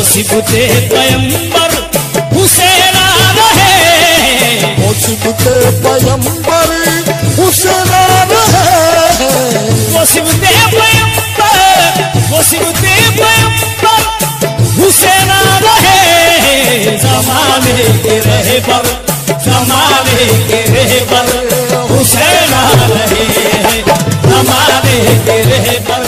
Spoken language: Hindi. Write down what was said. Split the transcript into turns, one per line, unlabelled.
सिबते पैगंबर हुसैन रहे,
वो सिबते पैगंबर हुसैन रहे,
वो सिबते पैगंबर, वो सिबते पैगंबर हुसैन रहे। ज़माने के रहबर, ज़माने के रहबर हुसैन रहे, ज़माने के रहबर